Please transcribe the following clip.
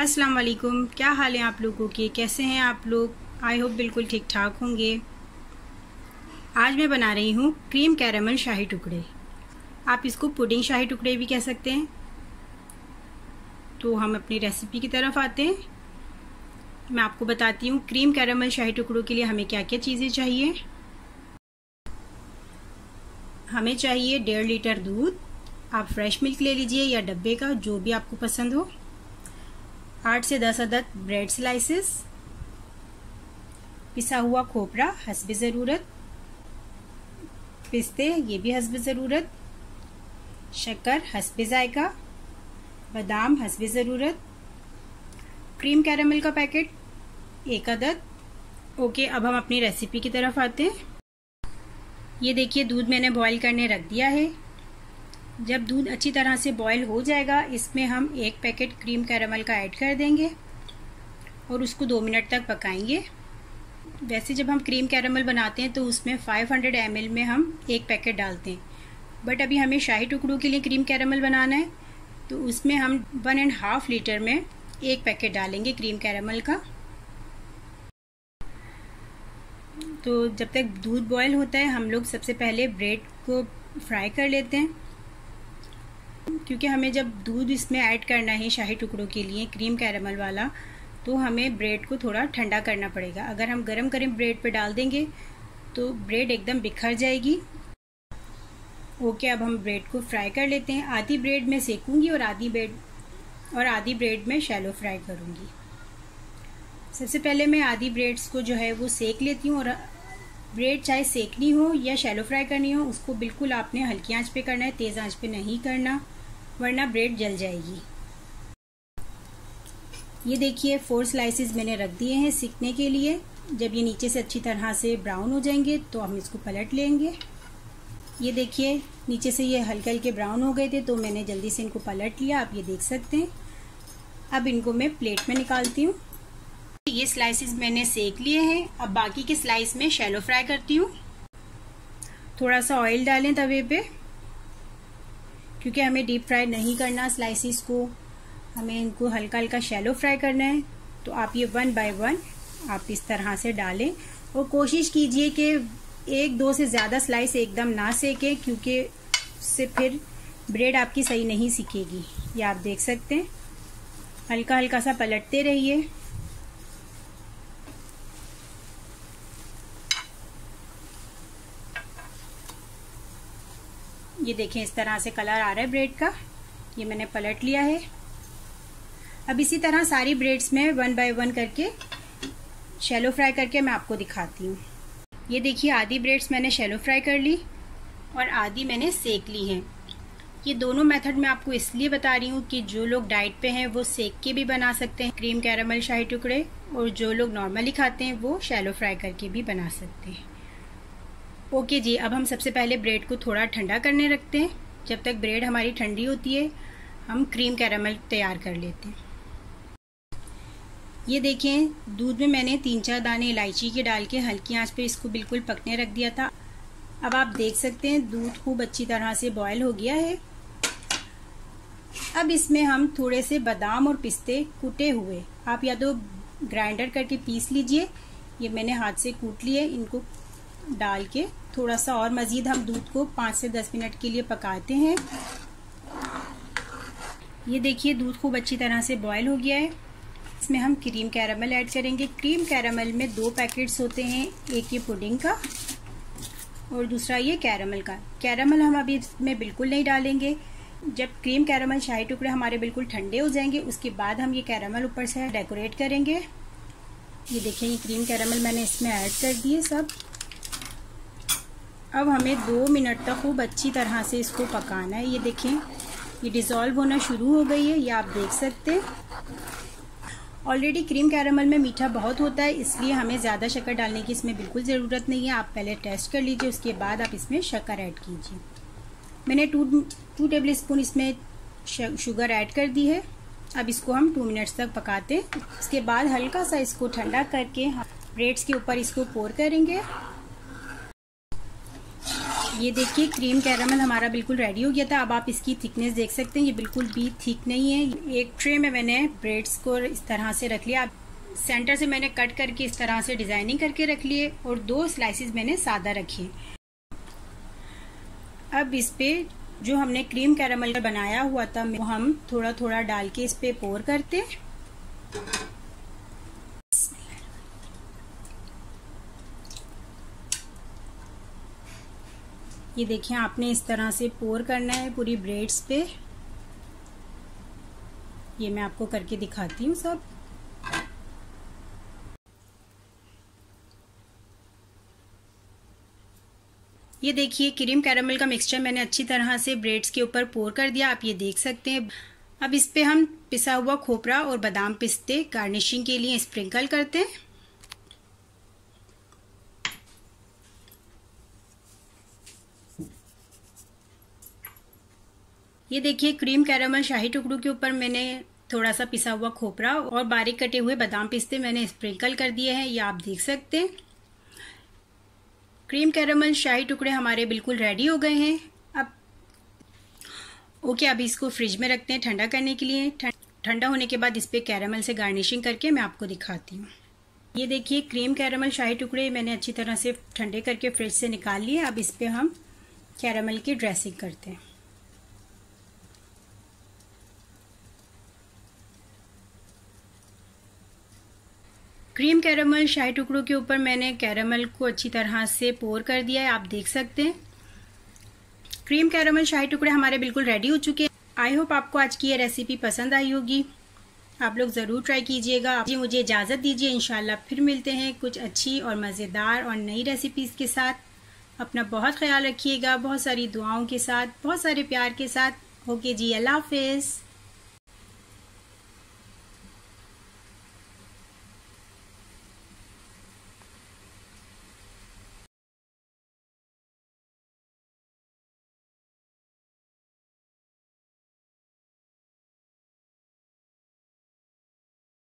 अस्सलाम वालेकुम। क्या हाल है आप लोगों के, कैसे हैं आप लोग? आई होप बिल्कुल ठीक ठाक होंगे। आज मैं बना रही हूँ क्रीम कैरेमल शाही टुकड़े। आप इसको पुडिंग शाही टुकड़े भी कह सकते हैं। तो हम अपनी रेसिपी की तरफ आते हैं। मैं आपको बताती हूँ क्रीम कैरेमल शाही टुकड़ों के लिए हमें क्या क्या चीज़ें चाहिए। हमें चाहिए 1.5 लीटर दूध। आप फ्रेश मिल्क ले लीजिए या डब्बे का, जो भी आपको पसंद हो। 8 से 10 अदद ब्रेड स्लाइसेस, पिसा हुआ खोपरा हस्बे ज़रूरत, पिस्ते ये भी हस्बे ज़रूरत, शक्कर हस्बे जायका, बादाम हस्बे ज़रूरत, क्रीम कैरेमल का पैकेट 1 अदद। ओके, अब हम अपनी रेसिपी की तरफ आते हैं। ये देखिए, दूध मैंने बॉईल करने रख दिया है। जब दूध अच्छी तरह से बॉईल हो जाएगा, इसमें हम 1 पैकेट क्रीम कैरेमल का ऐड कर देंगे और उसको 2 मिनट तक पकाएंगे। वैसे जब हम क्रीम कैरेमल बनाते हैं तो उसमें 500 ml में हम 1 पैकेट डालते हैं, बट अभी हमें शाही टुकड़ों के लिए क्रीम कैरेमल बनाना है तो उसमें हम 1.5 लीटर में 1 पैकेट डालेंगे क्रीम कैरेमल का। तो जब तक दूध बॉईल होता है, हम लोग सबसे पहले ब्रेड को फ्राई कर लेते हैं, क्योंकि हमें जब दूध इसमें ऐड करना है शाही टुकड़ों के लिए क्रीम कैरेमल वाला, तो हमें ब्रेड को थोड़ा ठंडा करना पड़ेगा। अगर हम गरम गरम ब्रेड पे डाल देंगे तो ब्रेड एकदम बिखर जाएगी। ओके, अब हम ब्रेड को फ्राई कर लेते हैं। आधी ब्रेड में सेकूंगी और आधी ब्रेड में शैलो फ्राई करूंगी। सबसे पहले मैं आधी ब्रेड्स को जो है वो सेक लेती हूँ। और ब्रेड चाहे सेकनी हो या शैलो फ्राई करनी हो, उसको बिल्कुल आपने हल्की आंच पे करना है, तेज़ आंच पे नहीं करना, वरना ब्रेड जल जाएगी। ये देखिए, 4 स्लाइसेस मैंने रख दिए हैं सेकने के लिए। जब ये नीचे से अच्छी तरह से ब्राउन हो जाएंगे तो हम इसको पलट लेंगे। ये देखिए, नीचे से ये हल्के हल्के ब्राउन हो गए थे तो मैंने जल्दी से इनको पलट लिया, आप ये देख सकते हैं। अब इनको मैं प्लेट में निकालती हूँ। ये स्लाइसेस मैंने सेक लिए हैं। अब बाकी के स्लाइस में शैलो फ्राई करती हूँ। थोड़ा सा ऑयल डालें तवे पे, क्योंकि हमें डीप फ्राई नहीं करना स्लाइसेस को, हमें इनको हल्का हल्का शैलो फ्राई करना है। तो आप ये 1 बाय 1 आप इस तरह से डालें और कोशिश कीजिए कि 1-2 से ज़्यादा स्लाइस एकदम ना सेकें, क्योंकि उससे फिर ब्रेड आपकी सही नहीं सिकेगी। ये आप देख सकते हैं, हल्का हल्का सा पलटते रहिए। ये देखें, इस तरह से कलर आ रहा है ब्रेड का। ये मैंने पलट लिया है। अब इसी तरह सारी ब्रेड्स में 1 बाय 1 करके शैलो फ्राई करके मैं आपको दिखाती हूँ। ये देखिए, आधी ब्रेड्स मैंने शैलो फ्राई कर ली और आधी मैंने सेक ली है। ये दोनों मेथड मैं आपको इसलिए बता रही हूँ कि जो लोग डाइट पे हैं वो सेक के भी बना सकते हैं क्रीम कैरेमल शाही टुकड़े, और जो लोग नॉर्मली खाते हैं वो शैलो फ्राई करके भी बना सकते हैं। ओके जी, अब हम सबसे पहले ब्रेड को थोड़ा ठंडा करने रखते हैं। जब तक ब्रेड हमारी ठंडी होती है, हम क्रीम कैरेमल तैयार कर लेते हैं। ये देखें, दूध में मैंने 3-4 दाने इलायची के डाल के हल्की आंच पे इसको बिल्कुल पकने रख दिया था। अब आप देख सकते हैं दूध खूब अच्छी तरह से बॉयल हो गया है। अब इसमें हम थोड़े से बादाम और पिस्ते कूटे हुए, आप या तो ग्राइंडर करके पीस लीजिए, ये मैंने हाथ से कूट लिए, इनको डाल के थोड़ा सा और मजीद हम दूध को 5 से 10 मिनट के लिए पकाते हैं। ये देखिए, दूध खूब अच्छी तरह से बॉयल हो गया है। इसमें हम क्रीम कैरेमल ऐड करेंगे। क्रीम कैरेमल में 2 पैकेट्स होते हैं, एक ये पुडिंग का और दूसरा ये कैरेमल का। कैरेमल हम अभी इसमें बिल्कुल नहीं डालेंगे। जब क्रीम कैरेमल शाही टुकड़े हमारे बिल्कुल ठंडे हो जाएंगे, उसके बाद हम ये कैरेमल ऊपर से डेकोरेट करेंगे। ये देखिए, ये क्रीम कैरेमल मैंने इसमें ऐड कर दिए सब। अब हमें 2 मिनट तक खूब अच्छी तरह से इसको पकाना है। ये देखें, ये डिज़ोल्व होना शुरू हो गई है, ये आप देख सकते हैं। ऑलरेडी क्रीम कैरेमल में मीठा बहुत होता है, इसलिए हमें ज़्यादा शक्कर डालने की इसमें बिल्कुल ज़रूरत नहीं है। आप पहले टेस्ट कर लीजिए, उसके बाद आप इसमें शक्कर ऐड कीजिए। मैंने 2 टेबल स्पून इसमें शुगर ऐड कर दी है। अब इसको हम 2 मिनट्स तक पकाते हैं। उसके बाद हल्का सा इसको ठंडा करके ब्रेड्स के ऊपर इसको पोर करेंगे। ये देखिए क्रीम कैरामल हमारा बिल्कुल रेडी हो गया था। अब आप इसकी थिकनेस देख सकते हैं, ये बिल्कुल भी थिक नहीं है। एक ट्रे में मैंने ब्रेड्स को इस तरह से रख लिया। सेंटर से मैंने कट करके इस तरह से डिजाइनिंग करके रख लिए और 2 स्लाइसेस मैंने सादा रखे। अब इस पे जो हमने क्रीम कैरामल का बनाया हुआ था वो हम थोड़ा थोड़ा डाल के इस पे पोर करते। ये देखिए आपने इस तरह से पोर करना है पूरी ब्रेड्स पे। ये मैं आपको करके दिखाती हूँ सब। ये देखिए क्रीम कैरामल का मिक्सचर मैंने अच्छी तरह से ब्रेड्स के ऊपर पोर कर दिया, आप ये देख सकते हैं। अब इस पे हम पिसा हुआ खोपरा और बादाम पिस्ते गार्निशिंग के लिए स्प्रिंकल करते हैं। ये देखिए क्रीम कैरामल शाही टुकड़ों के ऊपर मैंने थोड़ा सा पिसा हुआ खोपरा और बारीक कटे हुए बादाम पिस्ते मैंने स्प्रिंकल कर दिए हैं, ये आप देख सकते हैं। क्रीम कैरामल शाही टुकड़े हमारे बिल्कुल रेडी हो गए हैं। अब अभी इसको फ्रिज में रखते हैं ठंडा करने के लिए। ठंडा होने के बाद इस पे कैरामल से गार्निशिंग करके मैं आपको दिखाती हूँ। ये देखिए क्रीम कैरामल शाही टुकड़े मैंने अच्छी तरह से ठंडे करके फ्रिज से निकाल लिए। अब इस पे हम कैरामल की ड्रेसिंग करते हैं। क्रीम कैरामल शाही टुकड़ों के ऊपर मैंने कैरामल को अच्छी तरह से पोर कर दिया है, आप देख सकते हैं। क्रीम कैरामल शाही टुकड़े हमारे बिल्कुल रेडी हो चुके हैं। आई होप आपको आज की ये रेसिपी पसंद आई होगी। आप लोग ज़रूर ट्राई कीजिएगा। जी मुझे इजाज़त दीजिए, इंशाल्लाह फिर मिलते हैं कुछ अच्छी और मज़ेदार और नई रेसिपीज़ के साथ। अपना बहुत ख्याल रखिएगा, बहुत सारी दुआओं के साथ, बहुत सारे प्यार के साथ। ओके जी, अल्लाह हाफिज़।